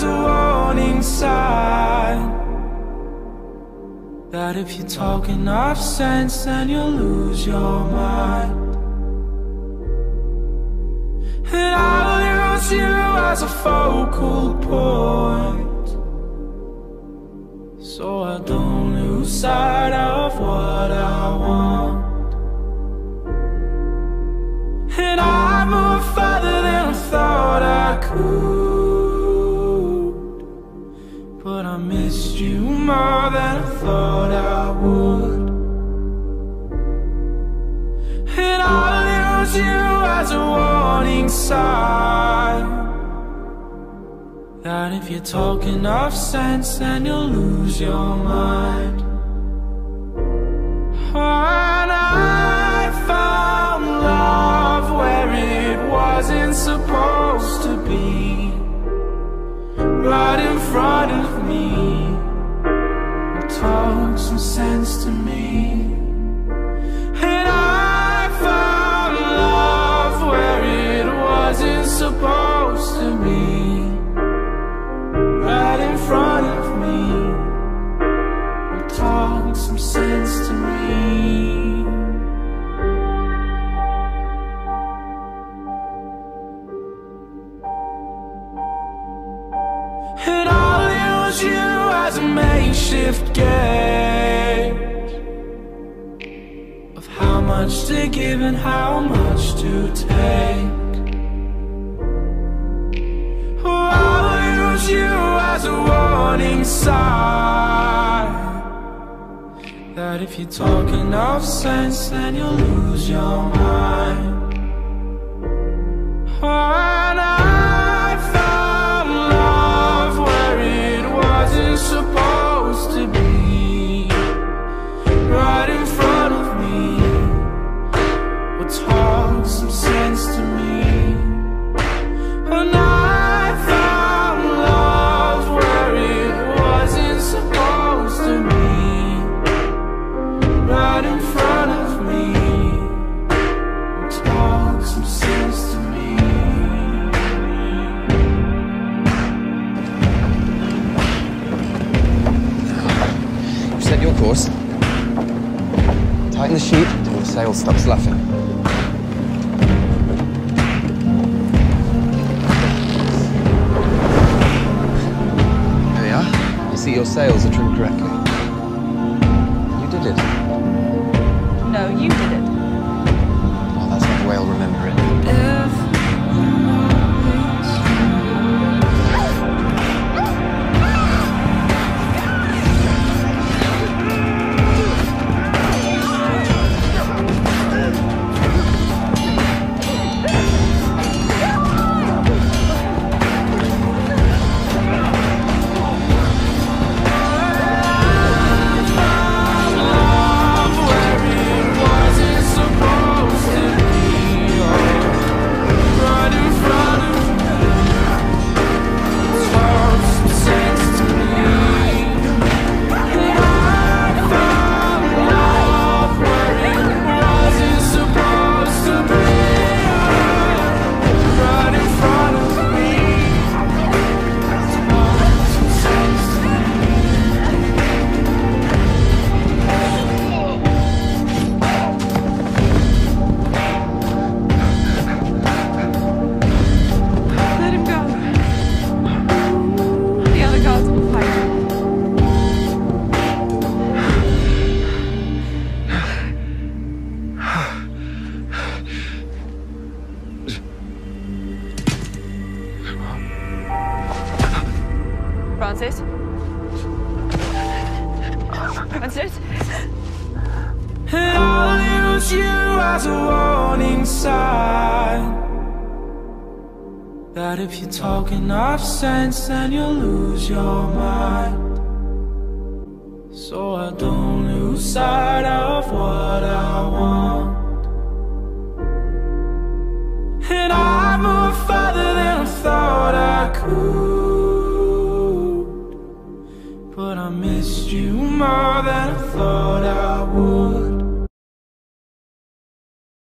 as a warning sign that if you talk enough sense, then you'll lose your mind. And I'll use you as a focal point, so I don't lose sight of what I want. And I moved farther than I thought I could, but I missed you more than I thought I would. And I'll use you as a warning sign that if you talk enough sense, then you'll lose your mind. And I found love where it wasn't supposed to be, right in front of me. Talk some sense to me. And I found love where it wasn't supposed to be, right in front of me. Talk some sense to me. And I'll use you as a makeshift gauge of how much to give and how much to take. Oh, I'll use you as a warning sign that if you talk enough sense, then you'll lose your mind. And I found love where it wasn't supposed to be, right in front of me. Well, talk some sense to me. And I found love where it wasn't supposed to be, right in front of me. Talk some sense to me. You've set your course. Tighten the sheet until the sail stops laughing. There we are. You see your sails are trimmed correctly. You did it. No, you did it. Oh, that's not the way I'll remember it. Francis? Francis? And I'll use you as a warning sign that if you talk enough sense, then you'll lose your mind. So I don't lose sight of what I want. And I moved farther than I thought I could, but I missed you more than I thought